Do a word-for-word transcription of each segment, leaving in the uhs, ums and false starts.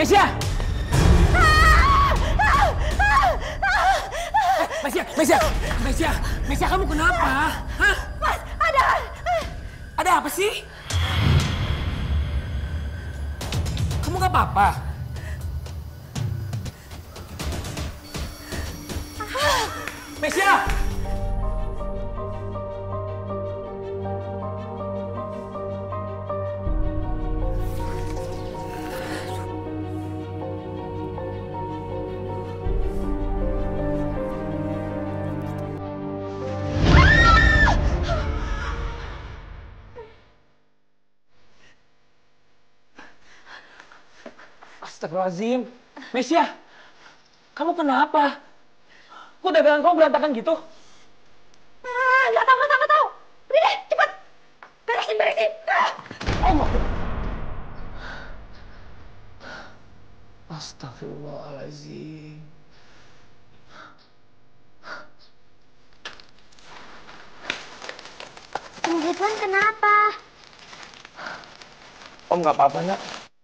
Mesya! Mesya, Mesya, Mesya, Mesya, kamu kenapa? Hah? Mas, ada. Ada apa sih? Kamu gak apa-apa? Mesya! Astagfirullahaladzim. Mesya, kamu kenapa? Kok dagangan kamu berantakan gitu? Ah, nggak tahu, nggak tahu, nggak tahu. Udah deh, cepet. Beresin, beresin. Ah. Allah. Astagfirullahaladzim. Om Ridwan kenapa? Om nggak apa-apa, nak.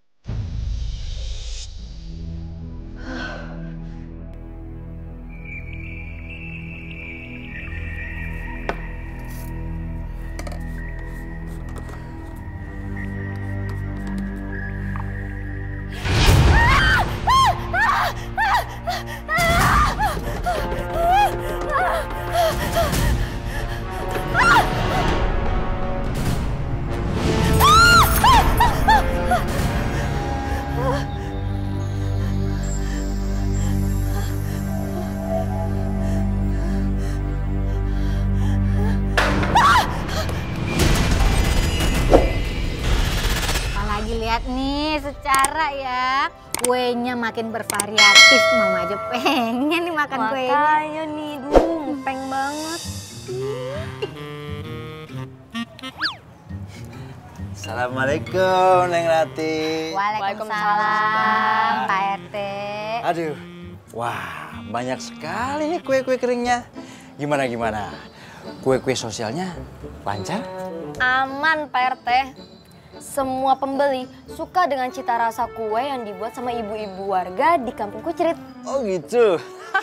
Lihat nih secara ya, kuenya makin bervariatif. Mama aja pengen nih makan kuenya. Makanya nih, duh, ngepeng banget. Assalamualaikum, Neng Rati. Waalaikumsalam, Pak R T. Aduh, wah banyak sekali nih kue-kue keringnya. Gimana-gimana? Kue-kue sosialnya lancar? Aman, Pak R T. Semua pembeli suka dengan cita rasa kue yang dibuat sama ibu-ibu warga di Kampung Kucrit. Oh gitu.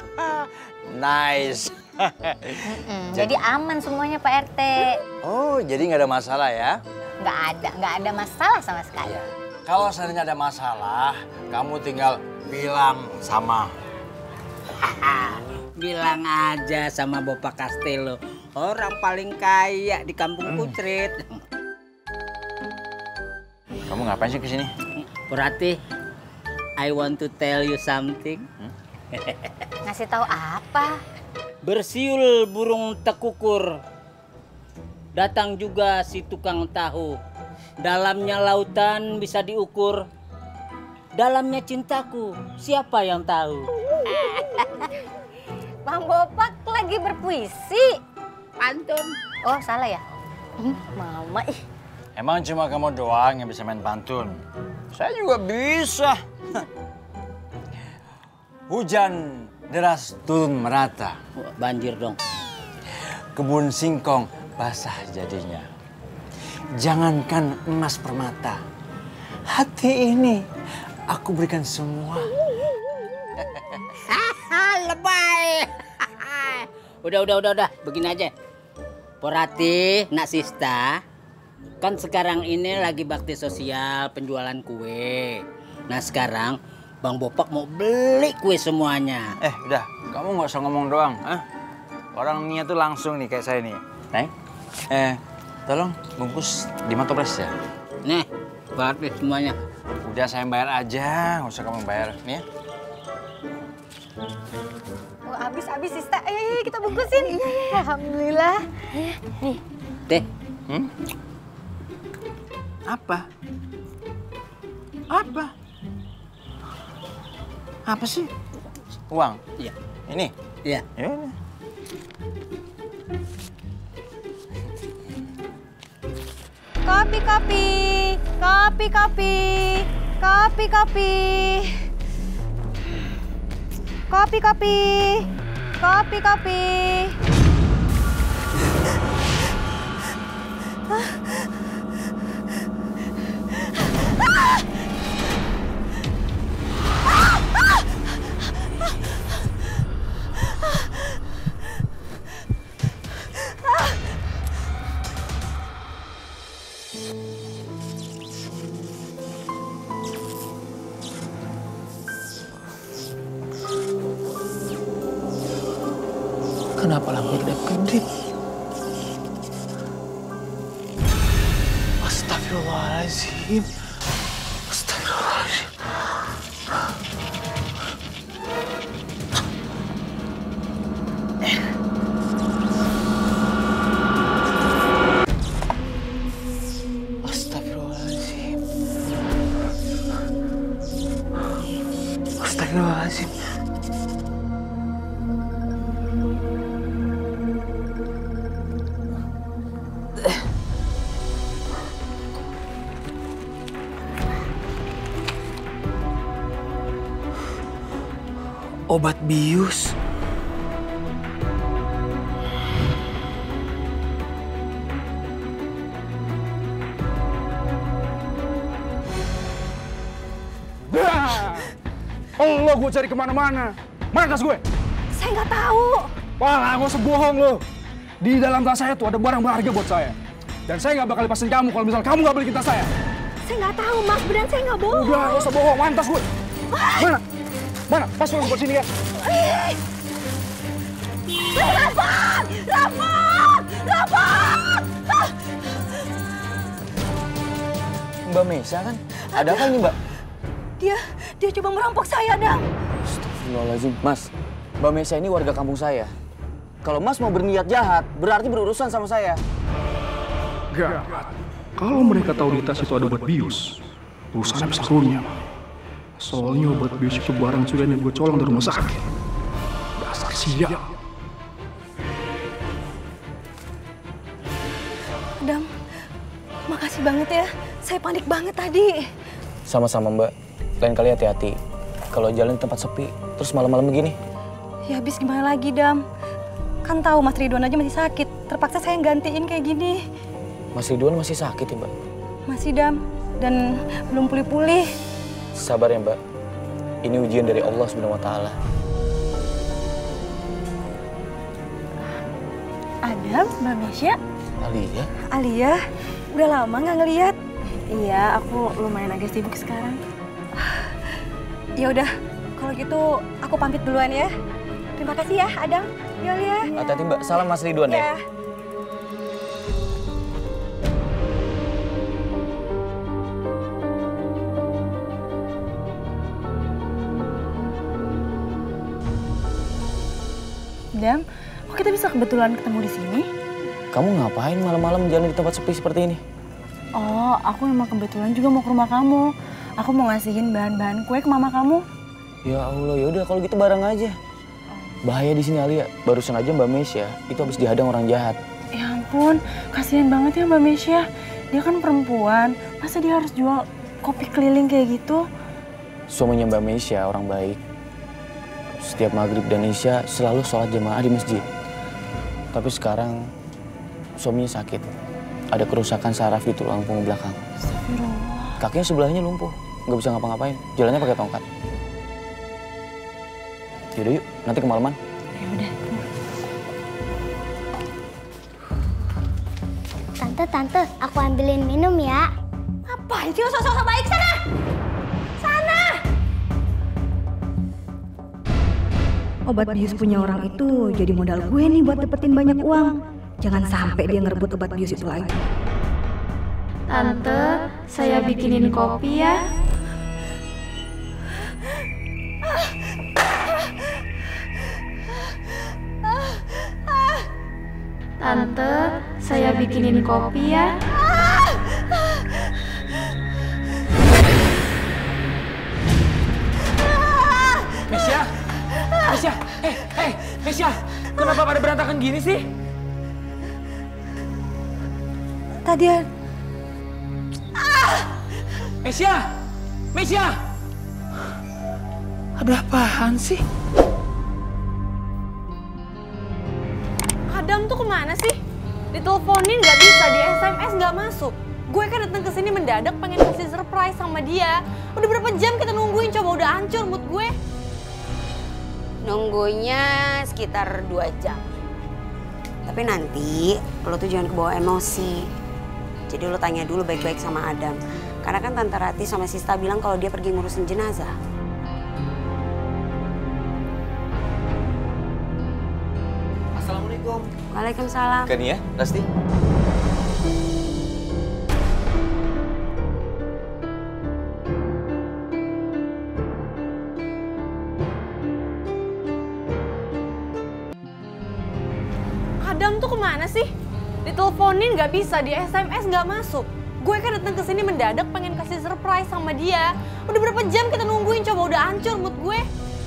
Nice. Mm-mm, jadi aman semuanya Pak R T. Oh, jadi nggak ada masalah ya? Nggak ada, nggak ada masalah sama sekali. Iya. Kalau seandainya ada masalah, kamu tinggal bilang sama. Bilang aja sama Bapak Castello, orang paling kaya di Kampung Kucrit. Kamu ngapain sih kesini? Berarti, I want to tell you something. Hmm? Ngasih tahu apa? Bersiul burung tekukur. Datang juga si tukang tahu. Dalamnya lautan bisa diukur. Dalamnya cintaku, siapa yang tahu? Bang Bopak lagi berpuisi. Pantun. Oh salah ya? Mama ih. Emang cuma kamu doang yang bisa main pantun? Saya juga bisa. Hujan deras turun merata. Wah, banjir dong. Kebun singkong basah jadinya. Jangankan emas permata. Hati ini aku berikan semua. Lebay. Udah, udah, udah, udah. Begini aja. Porati, Nak Sista. Kan sekarang ini lagi bakti sosial penjualan kue. Nah sekarang Bang Bopak mau beli kue semuanya. Eh udah, kamu nggak usah ngomong doang. Ah? Orang niat tuh langsung nih kayak saya nih. Neng, eh tolong bungkus lima toples ya. Nih, balik semuanya. Udah saya bayar aja, nggak usah kamu bayar. Nih ya. Oh, abis abis Sista. Ayo, ayo kita bungkusin. Iya, iya. Alhamdulillah. Nih, Teh. Hmm? Apa? Apa? Apa sih? Uang? Iya. Ini? Iya. Ya udah. Kopi, kopi, kopi, kopi, kopi, kopi, kopi, kopi, kopi, kopi. Kenapa lampu kedap-kedip? Astagfirullahaladzim. Astagfirullahaladzim. Astagfirullahaladzim. Astagfirullahaladzim. Obat bius. Allah, gue cari kemana-mana. Mana tas gue? Saya nggak tahu. Wah, nggak usah bohong lo. Di dalam tas saya tuh ada barang berharga buat saya. Dan saya nggak bakal lepasin kamu kalau misal kamu nggak balikin tas saya. Saya nggak tahu, Mas. Beneran saya nggak bohong. Udah, nggak usah bohong. Mana tas gue? Mana? Mana? Pas lo buat sini ya. Rafa! Rafa! Rafa! Mbak Mesa kan? Ada apa ini, Mbak? Dia, dia coba merampok saya, Dam. Astagfirullahaladzim. Mas, Mbak Mesa ini warga kampung saya. Kalau Mas mau berniat jahat, berarti berurusan sama saya. Gak. Kalau mereka tahu di tas itu ada obat bius, urusannya bisa runyam. Soalnya obat bius itu barang curian yang gue colong dari rumah sakit. Dasar sial. Dam, makasih banget ya. Saya panik banget tadi. Sama-sama, Mbak. Lain kali hati-hati. Kalau jalan di tempat sepi, terus malam-malam begini. Ya habis gimana lagi, Dam? Kan tahu Mas Ridwan aja masih sakit. Terpaksa saya gantiin kayak gini. Mas Ridwan masih sakit ya, Mbak? Masih, Dam. Dan belum pulih-pulih. Sabar ya, Mbak. Ini ujian dari Allah subhanahu wa taala. Adam, Mbak Mesya. Alia? Alia, udah lama nggak ngeliat. Iya, aku lumayan agak sibuk sekarang. Ya udah, kalau gitu aku pamit duluan ya. Terima kasih ya, Adam. Ya, Alia. Hati-hati, Mbak. Salam Mas Ridwan ya. Ya. Dam, kok kita bisa kebetulan ketemu di sini? Kamu ngapain malam-malam jalan di tempat sepi seperti ini? Oh, aku memang kebetulan juga mau ke rumah kamu. Aku mau ngasihin bahan-bahan kue ke mama kamu. Ya Allah, ya udah kalau gitu bareng aja. Bahaya di sini, Alia. Barusan aja Mbak Mesya itu habis dihadang orang jahat. Ya ampun, kasihan banget ya Mbak Mesya. Dia kan perempuan, masa dia harus jual kopi keliling kayak gitu? Suaminya Mbak Mesya orang baik. Setiap maghrib dan isya selalu sholat jamaah di masjid. Tapi sekarang suaminya sakit. Ada kerusakan saraf di tulang punggung belakang. Astagfirullah. Kakinya sebelahnya lumpuh, nggak bisa ngapa-ngapain. Jalannya pakai tongkat. Yaudah yuk, nanti kemalaman. Ya udah. Tante, tante, aku ambilin minum ya. Ngapain sih lo sok-sok baik sana? Sana! Obat bius punya orang itu jadi modal gue nih buat dapetin banyak uang. Jangan sampai dia ngerebut obat bius itu lagi. Tante, saya bikinin kopi ya. Tante, saya bikinin kopi ya. Mesya! Mesya! Eh, eh, Mesya! Kenapa pada berantakan gini sih? Tadi ya. Mesya! Mesya! Ada apaan sih? Adam tuh kemana sih? Diteleponin nggak bisa, di S M S nggak masuk. Gue kan datang ke sini mendadak pengen kasih surprise sama dia. Udah berapa jam kita nungguin, coba udah hancur mood gue. Nunggunya sekitar dua jam. Tapi nanti lo tuh jangan kebawa emosi. Jadi lo tanya dulu baik-baik sama Adam. Karena kan Tante Rati sama Sista bilang kalau dia pergi ngurusin jenazah. Assalamualaikum. Waalaikumsalam. Kania, Rasti. Adam tuh kemana sih? Diteleponin nggak bisa, di S M S nggak masuk. Gue kan datang ke sini mendadak pengen kasih surprise sama dia. Udah berapa jam kita nungguin, coba udah hancur mood gue.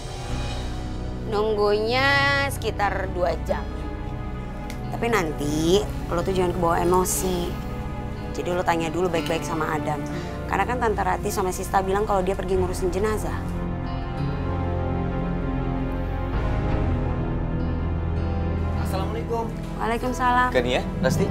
Nunggunya sekitar dua jam. Tapi nanti lo tuh jangan kebawa emosi. Jadi lo tanya dulu baik-baik sama Adam. Karena kan Tante Rati sama Sista bilang kalau dia pergi ngurusin jenazah. Assalamualaikum. Waalaikumsalam. Kania, Rasti.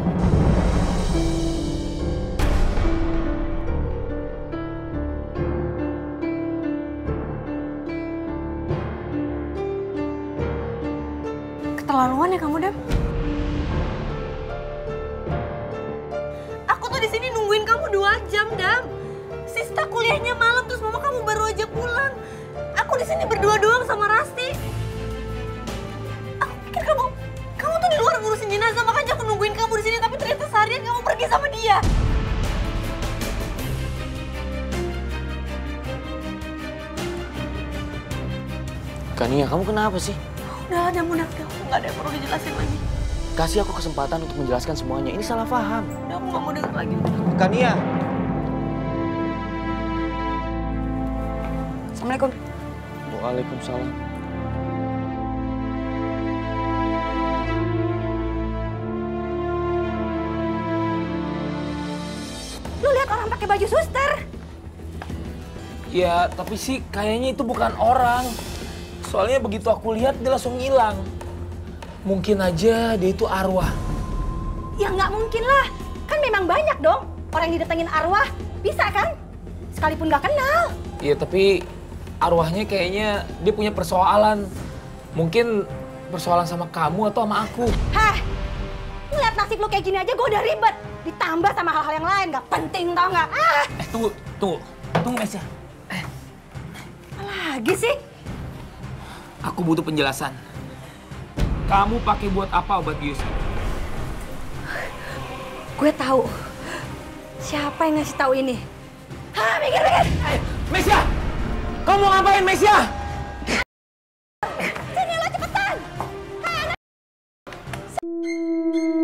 Keterlaluan ya kamu, Dam. Aku tuh di sini nungguin kamu dua jam, Dam. Sista kuliahnya malam, terus mama kamu baru aja pulang. Aku di sini berdua doang sama Rasti. Aku pikir kamu, kamu tuh di luar ngurusin jenazah, makanya aku nungguin kamu di sini. Tapi ternyata seharian kamu pergi sama dia. Kania, kamu kenapa sih? Udah, Dam, udah. Aku nggak ada yang perlu dijelasin lagi. Kasih aku kesempatan untuk menjelaskan semuanya. Ini salah paham. Udah, aku nggak mau denger lagi. Kania. Assalamualaikum. Waalaikumsalam. Lu lihat orang pakai baju suster. Ya, tapi sih kayaknya itu bukan orang. Soalnya begitu aku lihat dia langsung hilang. Mungkin aja dia itu arwah. Ya nggak mungkin lah. Kan memang banyak dong orang yang didatengin arwah. Bisa kan? Sekalipun nggak kenal. Iya, tapi arwahnya kayaknya dia punya persoalan. Mungkin persoalan sama kamu atau sama aku. Hah? Ngeliat nasib lu kayak gini aja gue udah ribet. Ditambah sama hal-hal yang lain, nggak penting tau nggak? Ah! Eh, tunggu, tunggu. Tunggu, Mesya. Eh. Lagi sih? Aku butuh penjelasan. Kamu pakai buat apa obat bius? Gue tahu. Siapa yang ngasih tahu ini? Hah, mikir, mikir. Eh, Mesya! Kamu mau ngapain, Mesya? Sini lo cepetan. Hah,